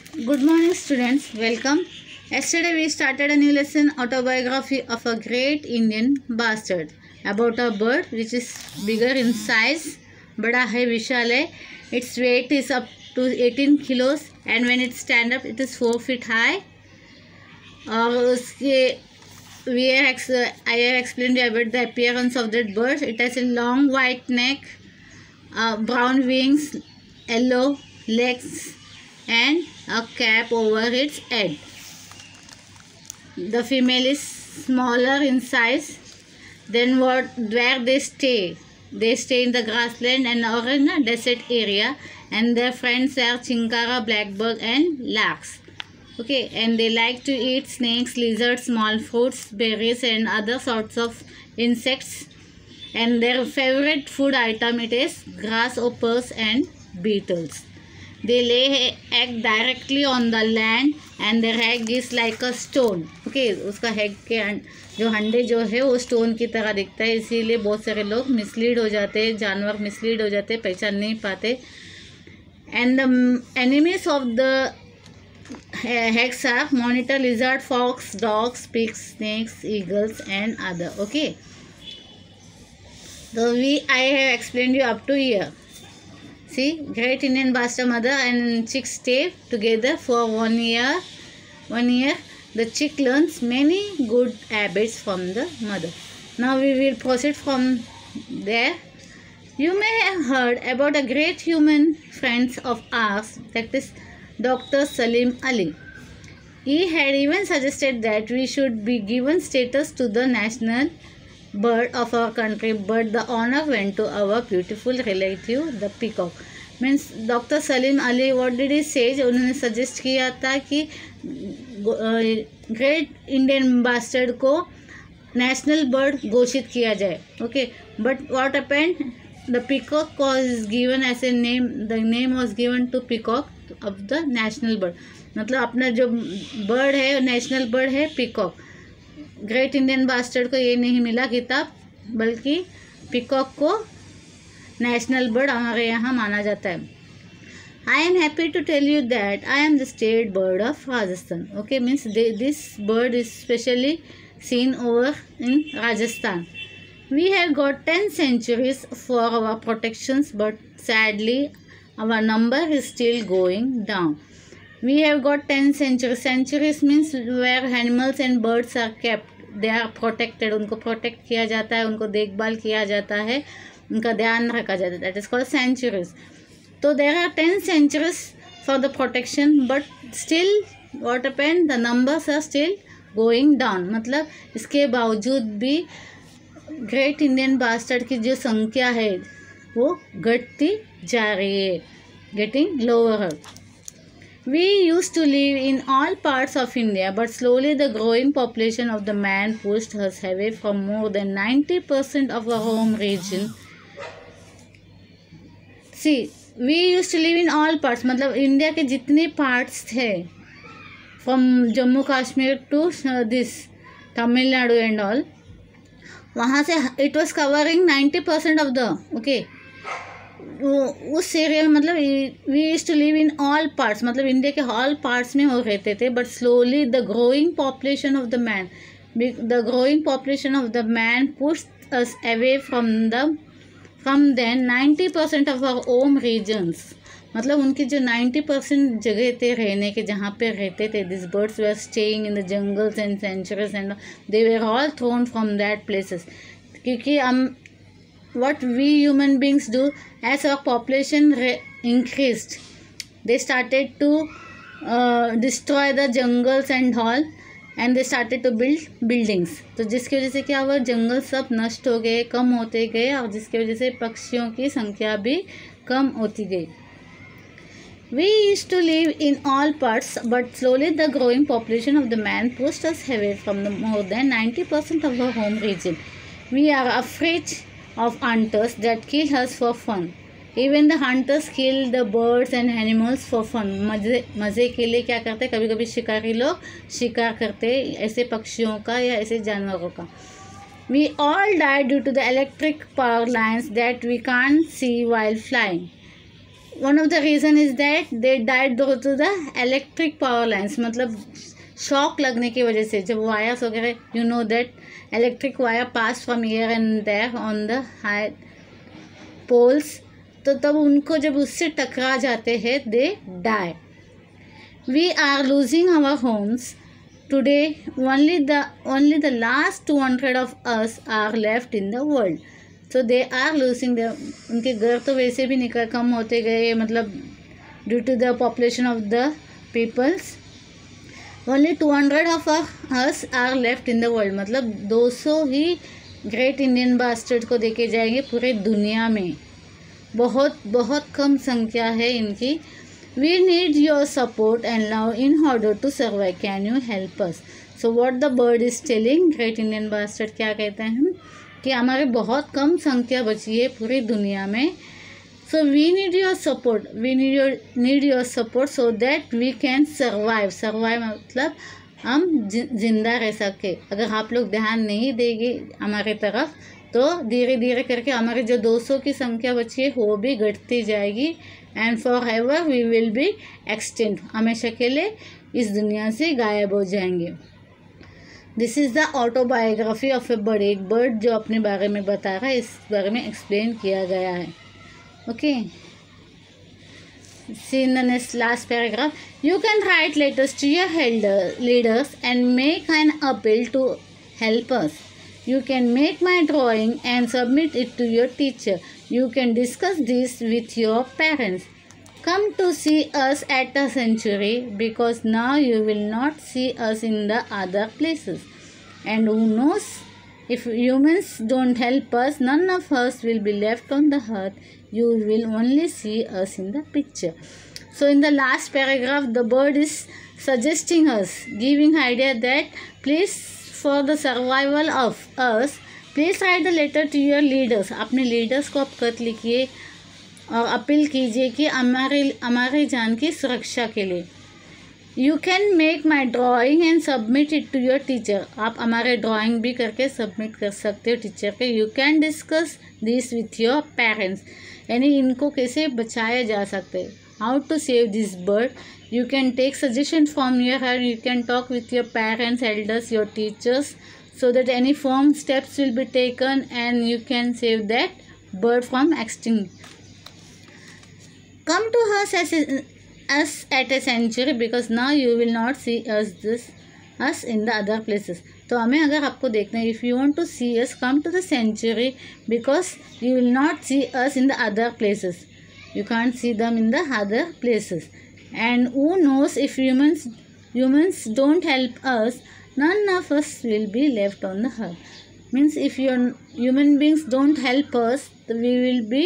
Good morning, students. Welcome. Yesterday we started a new lesson, autobiography of a great Indian bastard, about a bird which is bigger in size, बड़ा है, विशाल है. Its weight is up to 18 kilos and when it stand up it is 4 feet high. और उसके I have explained about the appearance of that bird. It has a long white neck, brown wings, yellow legs and a cap over its head. The female is smaller in size than where they stay. They stay in the grassland and or in a desert area, and their friends are chinkara, blackbird and larks. Okay, and they like to eat snakes, lizards, small fruits, berries and other sorts of insects. And their favorite food item it is grasshoppers and beetles. They lay egg directly on the land and their egg is like a stone. Okay, उसका egg के जो अंडे जो है वो stone की तरह दिखता है, इसीलिए बहुत सारे लोग मिसलीड हो जाते हैं, जानवर मिसलीड हो जाते हैं, पहचान नहीं पाते. And the enemies of the eggs are monitor, lizard, fox, dogs, pigs, snakes, eagles and other. Okay, so I have explained you up to here. See, great Indian bastard mother and chick stay together for 1 year. 1 year, the chick learns many good habits from the mother. Now we will proceed from there. You may have heard about a great human friend of ours, that is Dr. Salim Ali. He had even suggested that we should be given status to the national bird of our country, but the honor went to our beautiful relative, the peacock. Means Dr. Salim Ali, what did he say? उन्होंने suggest किया था कि great Indian bustard को national bird घोषित किया जाए. Okay, but what happened, the peacock was given as a name. The name was given to peacock of the national bird. मतलब अपना जो बर्ड है नेशनल बर्ड है पीकॉक. ग्रेट इंडियन बास्टर्ड को ये नहीं मिला खिताब, बल्कि पीकॉक को नेशनल बर्ड हमारे यहाँ माना जाता है. I am happy to tell you that I am the state bird of Rajasthan. Okay, means this bird is specially seen over in Rajasthan. We have got 10 centuries for our protections, but sadly our number is still going down. We have got 10 centuries. Centuries means where animals and birds are kept. They are protected. उनको protect किया जाता है, उनको देखभाल किया जाता है, उनका ध्यान रखा जाता है. That is called centuries. So there are 10 centuries for the protection, but still what happened? The numbers are still going down. मतलब इसके बावजूद भी ग्रेट इंडियन बास्टर्ड की जो संख्या है वो घटती जा रही है, getting lower. We used to live in all parts of India, but slowly the growing population of the man pushed us away from more than 90% of our home region. See, we used to live in all parts, मतलब India के जितने parts थे, from Jammu Kashmir to this Tamil Nadu and all, वहाँ से it was covering 90% of the, okay, उस area में, मतलब we used to live in all parts, मतलब इंडिया के ऑल पार्ट्स में वो रहते थे. But slowly the growing population of the man pushed us away from then 90% of our home regions. मतलब उनकी जो 90% जगह थे रहने के, जहाँ पे रहते थे, this birds were staying in the jungles and centuries and they were all thrown from that places. क्योंकि हम what we human beings do, as our population increased, they started to destroy the jungles and all, and they started to build buildings. तो जिसकी वजह से क्या हुआ, जंगल सब नष्ट हो गए, कम होते गए, और जिसकी वजह से पक्षियों की संख्या भी कम होती गई. We used to live in all parts, but slowly the growing population of the man pushed us away from the more than 90% of our home region. We are afraid of hunters that kill us for fun. Even the hunters kill the birds and animals for fun. मज़े के लिए क्या करते हैं, कभी कभी शिकारी लोग शिकार करते हैं ऐसे पक्षियों का या ऐसे जानवरों का. We all died due to the electric power lines that we can't see while flying. One of the reason is that they died due to the electric power lines, मतलब शॉक लगने की वजह से, जब वायर्स वगैरह, you know that electric wire pass from here and there on the high poles, तो तब उनको जब उससे टकरा जाते हैं they die. We are losing our homes today, only the last 200 of us are left in the world. So they are losing their, उनके घर तो वैसे भी निकल कम होते गए, मतलब due to the population of the peoples. only 200 of us are left in the world, मतलब 200 ही ग्रेट इंडियन बास्टर्ड को देखे जाएंगे पूरे दुनिया में. बहुत बहुत कम संख्या है इनकी. We need your support and love in order to survive. Can you help us? So what the bird is telling, Great Indian Bastard क्या कहते हैं कि हमारे बहुत कम संख्या बची है पूरी दुनिया में. So we need your support. We need your support so that we can survive. Survive मतलब हम जिंदा रह सके. अगर आप लोग ध्यान नहीं देंगे हमारे तरफ तो धीरे धीरे करके हमारी जो 200 की संख्या बची है वो भी घटती जाएगी. And forever we will be extinct, हमेशा के लिए इस दुनिया से गायब हो जाएंगे. This is the autobiography of a bird. एक बर्ड जो अपने बारे में बता रहा है, इस बारे में एक्सप्लेन किया गया है. Okay, see in the next last paragraph. You can write letters to your leaders and make an appeal to help us. You can make my drawing and submit it to your teacher. You can discuss this with your parents. Come to see us at the sanctuary because now you will not see us in the other places. And who knows, if humans don't help us, none of us will be left on the earth. You will only see us in the picture. So in the last paragraph, the bird is suggesting us, giving idea that please, for the survival of us, please write a letter to your leaders. अपने leaders को आप खत लिखिए और appeal कीजिए कि हमारे जान की सुरक्षा के लिए. You can make my drawing and submit it to your teacher. आप हमारे ड्राइंग भी करके सबमिट कर सकते हो टीचर के. You can discuss this with your parents. यानी इनको कैसे बचाया जा सकता है. How to save this bird. You can take suggestion from your head. You can talk with your parents, elders, your teachers, so that any firm steps will be taken and you can save that bird from extinction. Come to us at a sanctuary because now you will not see us in the other places. तो हमें अगर आपको देखना है, if you want to see us, come to the sanctuary because you will not see us in the other places. You can't see them in the other places. And who knows, if humans don't help us, none of us will be left on the earth. Means if human beings don't help us, we will be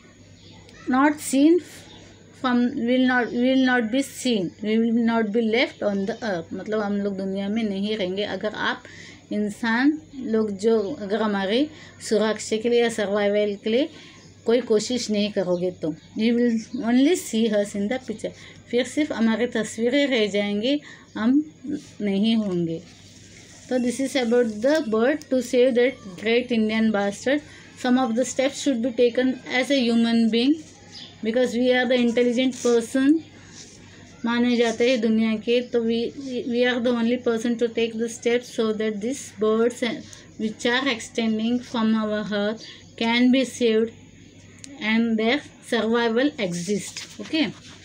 not seen from, will not be seen, we will not be left on the earth. मतलब हम लोग दुनिया में नहीं रहेंगे अगर आप इंसान लोग जो अगर हमारी सुरक्षा के लिए या सर्वाइवल के लिए कोई कोशिश नहीं करोगे तो. You will only see us in the picture. फिर सिर्फ हमारी तस्वीरें रह जाएंगी, हम नहीं होंगे. तो this is about the bird to save that great Indian bustard. Some of the steps should be taken as a human being because we are the intelligent person माने जाते हैं दुनिया के. तो we are the only person to take the steps so that this birds which are extending from our earth can be saved and their survival exists. Okay,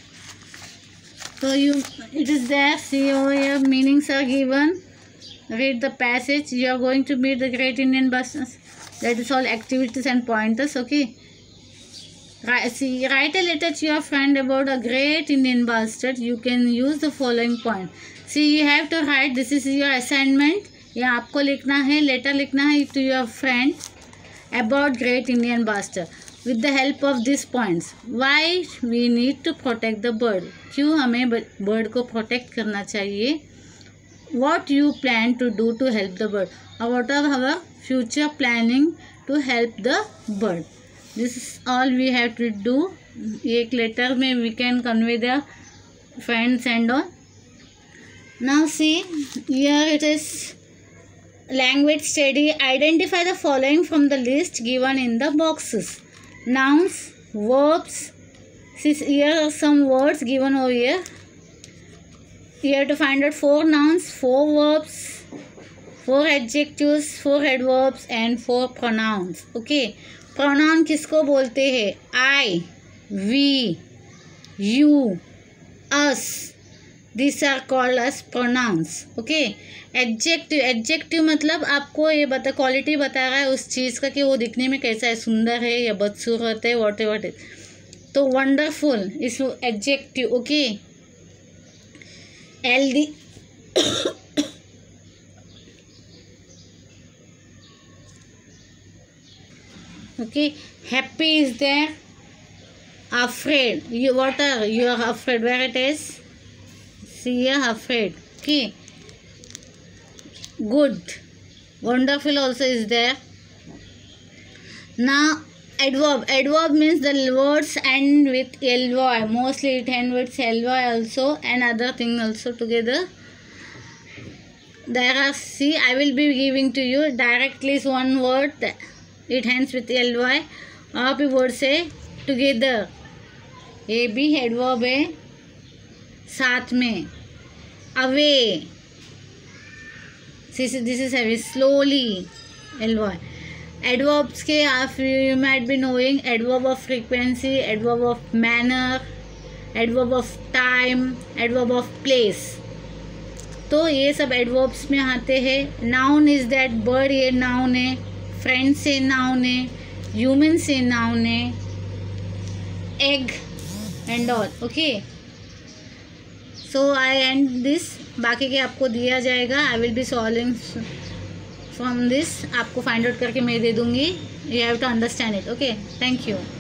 so it is there. See over here, meanings are given. Read the passage. You are going to meet the great Indian bastards. That is all activities and pointers. Okay, write a letter to your friend about a great Indian bastard. You can use the following point. See, you have to write, this is your assignment. या आपको लिखना है, letter लिखना है to your friend about great Indian bastard. With the help of these points, why we need to protect the bird. क्यों हमें bird को protect करना चाहिए. What you plan to do to help the bird, or what are our future planning to help the bird. This is all we have to do. एक letter में we can convey the friends and all. Now see, here it is language study. Identify the following from the list given in the boxes. Nouns, verbs, Here are some words given over here. You have to find out 4 nouns, 4 verbs, 4 adjectives, 4 adverbs and 4 pronouns. Okay. Pronoun किसको बोलते हैं? I, we, you, us. These are called as pronouns. Okay. Adjective मतलब आपको ये quality बता रहा है उस चीज़ का कि वो दिखने में कैसा है, सुंदर है या बदसूरत है, whatever it is. तो wonderful is adjective. Okay. LD okay. Happy is there. Afraid. You are afraid. Where it is? See here, afraid. Okay. Good. Wonderful also is there. Now adverb means the words end with ly. Mostly it ends with ly also and other thing also together. There are, see, I will be giving to you directly is one word that it ends with ly. आप भी word से together. ये भी adverb है साथ में. Away. This is away. Slowly. ly. Adverbs के आप you might be knowing adverb of frequency, adverb of manner, adverb of time, adverb of place. तो ये सब adverbs में आते हैं. Noun is that bird, ये noun है. Friend से noun है. Human से noun है. Egg and all. Okay. So I end this. बाकी के आपको दिया जाएगा. I will be solving from this. आपको फाइंड आउट करके मैं दे दूँगी. You have to understand it. Okay. Thank you.